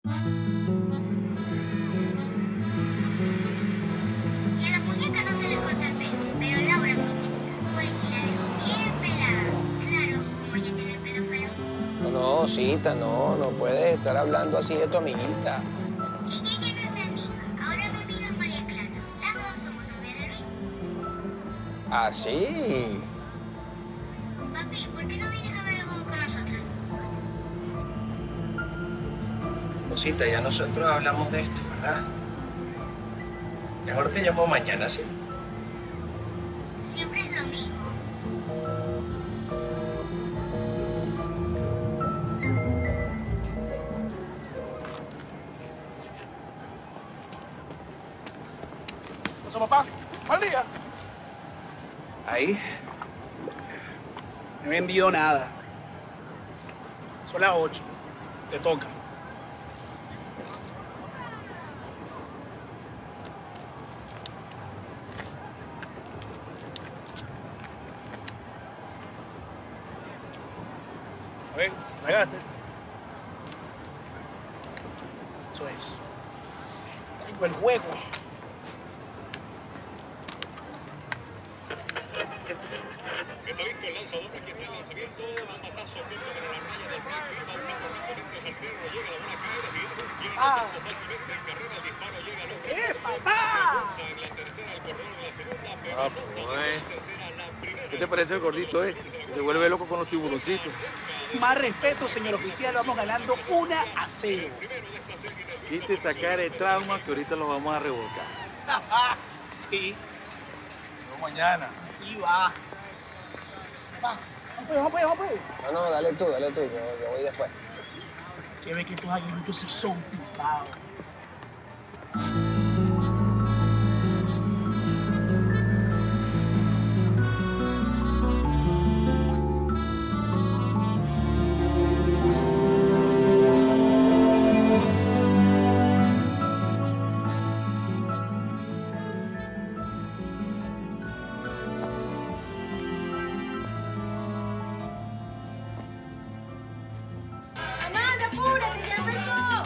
Y a la muñeca no se le corta el pelo, pero Laura, mi chiquita, pues que la dejó bien pelada. Claro, como ella tiene el pelo feo. No, no, Cita, no, no puedes estar hablando así de tu amiguita. Ella ya no es mi amiga, ahora mi amiga es María Clara. Las dos somos novias de Luis. ¿Ah, sí? Papi, ¿por qué no vienes a ver el juego con nosotros? Cosita, ya nosotros hablamos de esto, ¿verdad? Mejor te llamo mañana, ¿sí? Siempre es lo mismo. ¿Eso, papá? ¿Mal día? Ahí. No me envió nada. Son las 8. Te toca. A ver, pegaste. Eso es. Tengo el juego. Está el lanzador, aquí está el lanzamiento, batazo corto para la raya del right field, va buscando lanzamientos al perro, llega la bola, cae, totalmente en carrera, el disparo llega al otro. papá! En la tercera, el corredor en la segunda, pero Ah, pues, ¿qué te parece el gordito este? Que se vuelve loco con los tiburoncitos. Más respeto, señor oficial, vamos ganando 1-0. Quite sacar el trauma que ahorita los vamos a revolcar. Sí, No mañana. sí va. Va, vamos pues. No, no, dale tú, yo voy después. Que ve que estos aguiluchos sí son picados. ¡Amanda, apúrate! ¡Ya empezó!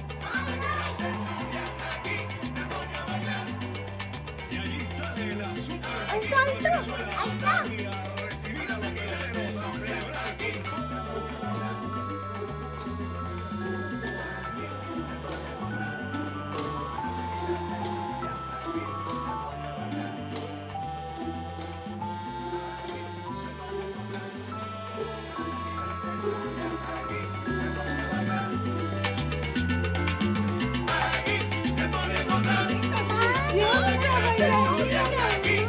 ¡Ahí está, ahí está! ¡Ahí está! ¡Dios, la bailarina!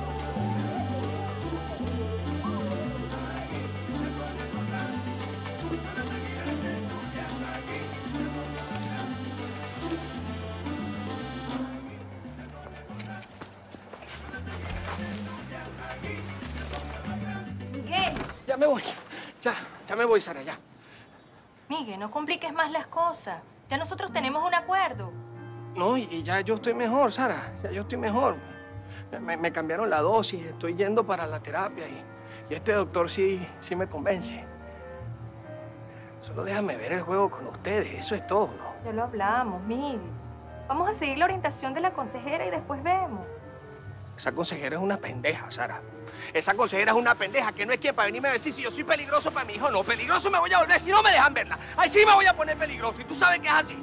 Miguel, Ya me voy. Ya me voy, Sara, ya. Miguel, no compliques más las cosas. Ya nosotros tenemos un acuerdo. No, y ya yo estoy mejor, Sara. Ya yo estoy mejor. Me cambiaron la dosis, estoy yendo para la terapia y este doctor sí me convence. Solo déjame ver el juego con ustedes, eso es todo. Ya lo hablamos, Miguel. Vamos a seguir la orientación de la consejera y después vemos. Esa consejera es una pendeja, Sara. Esa consejera es una pendeja que no es quien para venirme a decir si yo soy peligroso para mi hijo. No, peligroso me voy a volver si no me dejan verla. Ahí sí me voy a poner peligroso y tú sabes que es así.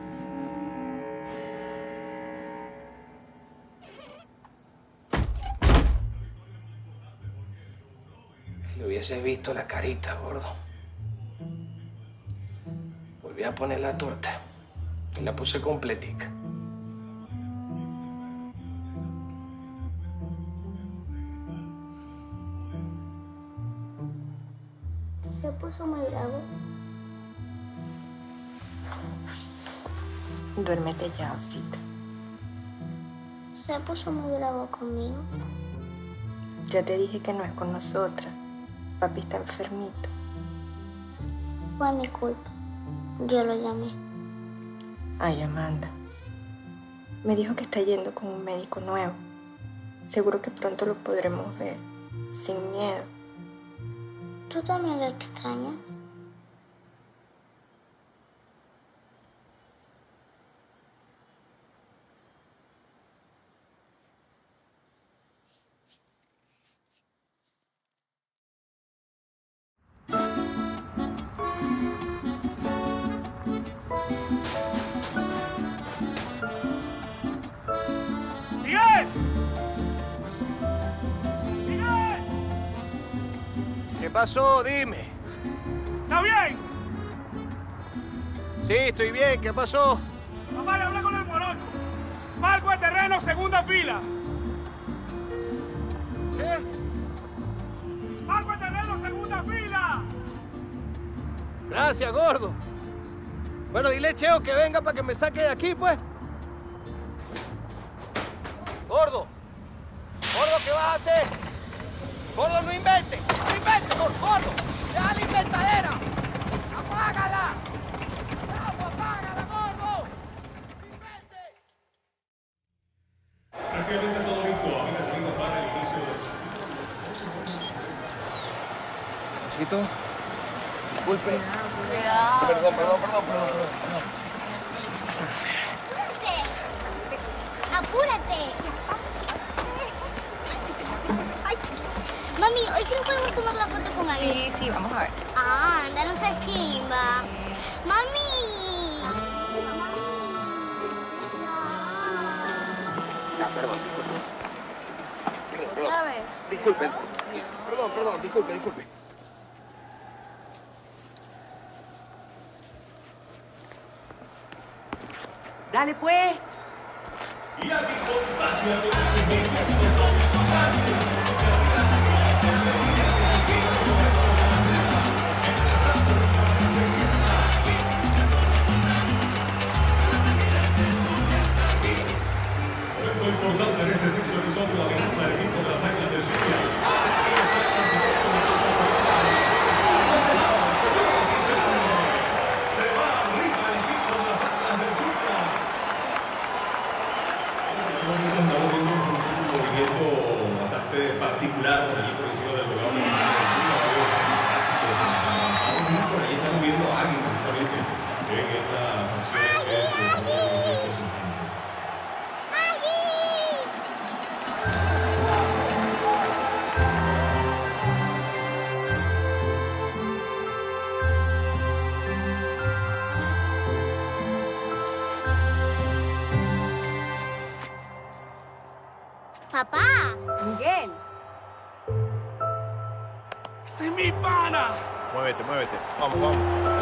Le hubieses visto la carita, gordo. Volví a poner la torta y la puse completica. Se puso muy bravo. Duérmete ya, Osita. Se puso muy bravo conmigo. Ya te dije que no es con nosotras. Papi está enfermito. Fue mi culpa. Yo lo llamé. Ay, Amanda. Me dijo que está yendo con un médico nuevo. Seguro que pronto lo podremos ver. Sin miedo. ¿Tú también lo extrañas? pasó? Dime. ¿Está bien? Sí, estoy bien. ¿Qué pasó? Papá, le hablé con el morocho. Marco de terreno, segunda fila. ¿Qué? Marco de terreno, segunda fila. Gracias, gordo. Bueno, dile a Cheo que venga para que me saque de aquí, pues. Gordo. Gordo, ¿qué vas a hacer? Gordo, no inventes. No inventes, gordo. Deja la inventadera. ¡Apágala! ¡Vamos, apágala, gordo! ¡No inventes! Prácticamente todo listo. A 20 segundos para el inicio de... Necesito. Disculpe. Cuidado. Perdón. Apúrate. Ay. Mami, hoy sí nos podemos tomar la foto con alguien. Sí, vamos a ver. Ah, anda, no seas chimba. Mami. Perdón, disculpe. Otra vez. Disculpe. Perdón, disculpe. Dale, pues. Y aquí constancia. Por eso es importante en este ciclo episodio la amenaza del equipo de las Águilas del Zulia. Se va arriba el equipo de las Águilas del Zulia. Un movimiento bastante particular por el equipo del Zulia. Ahí están viendo a alguien justamente en esta función. Papá. Miguel. ¡Ese es mi pana! Muévete. Vamos.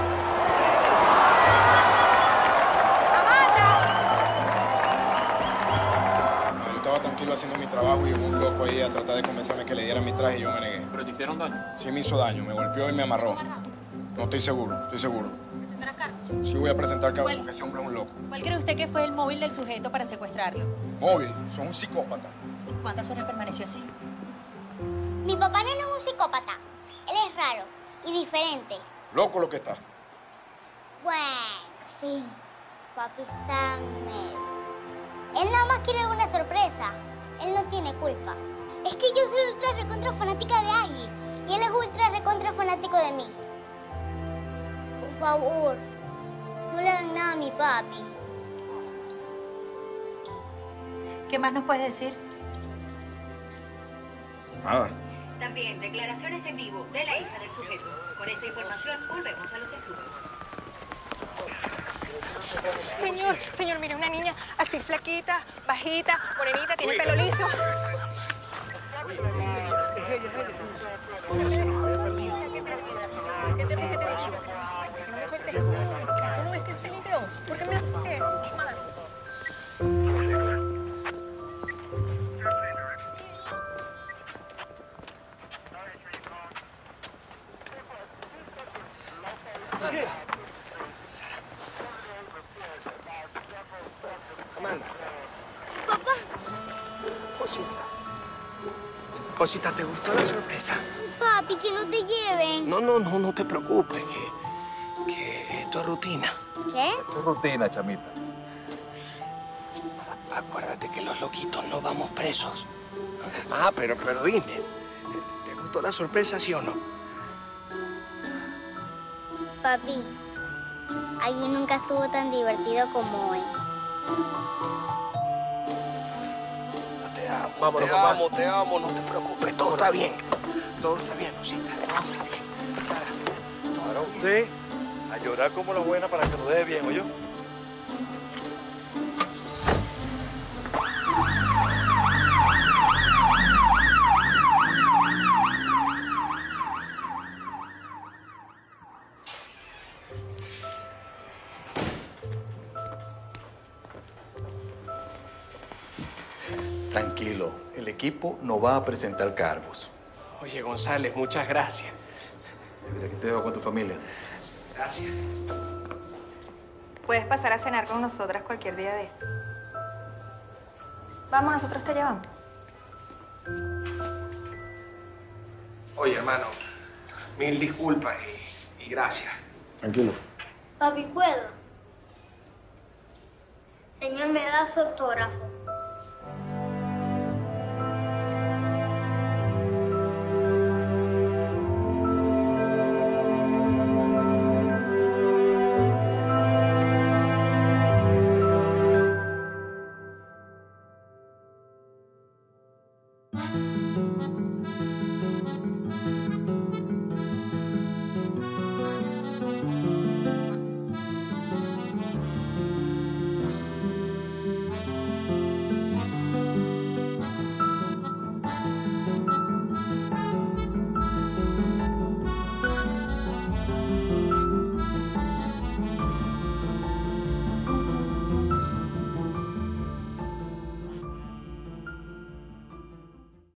Yo estaba tranquilo haciendo mi trabajo y hubo un loco ahí a tratar de convencerme que le diera mi traje y yo me negué. ¿Pero te hicieron daño? Sí me hizo daño, me golpeó y me amarró. No estoy seguro. ¿Presentará cargo? Sí voy a presentar cargo ¿Cuál? porque ese hombre es un loco. ¿Cuál cree usted que fue el móvil del sujeto para secuestrarlo? Móvil, son un psicópata. ¿Cuántas horas permaneció así? Mi papá no es un psicópata. Él es raro y diferente. Loco lo que está. Bueno, sí. Papi está medio. Él nada más quiere alguna sorpresa. Él no tiene culpa. Es que yo soy ultra recontra fanática de Agui. Y él es ultra recontra fanático de mí. Por favor, no le hagan nada a mi papi. ¿Qué más nos puede decir? Nada. También declaraciones en vivo de la hija del sujeto. Con esta información volvemos a los estudios. Señor, mire, una niña así flaquita, bajita, morenita, tiene pelo liso. ¿Qué te dije? ¿Tú no ves que es peligroso? ¿Por qué me haces eso, madre? Amanda. Papá. Cosita, ¿te gustó la sorpresa? Papi, que no te lleven. No te preocupes, que esto es rutina. ¿Qué? Es rutina, chamita. Acuérdate que los loquitos no vamos presos. Ah, pero dime, ¿te gustó la sorpresa, sí o no? Papi, allí nunca estuvo tan divertido como hoy. Te amo, no te preocupes, todo está bien. Todo está bien, Rosita, todo está bien. Sara, Para usted, a llorar como la buena para que nos deje bien, ¿oyó? el equipo no va a presentar cargos. Oye, González, muchas gracias. Mira, que te dejo con tu familia. Gracias. Puedes pasar a cenar con nosotras cualquier día de esto. Vamos, nosotros te llevamos. Oye, hermano, mil disculpas y gracias. Tranquilo. Papi, ¿puedo? Señor, ¿me da su autógrafo?